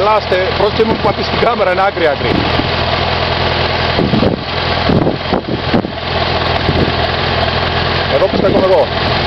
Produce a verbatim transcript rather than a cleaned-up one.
γελάστε, πρόσεχε μου που πατήσει την κάμερα, είναι άκρη άκρη. Εδώ που στέκομαι εγώ.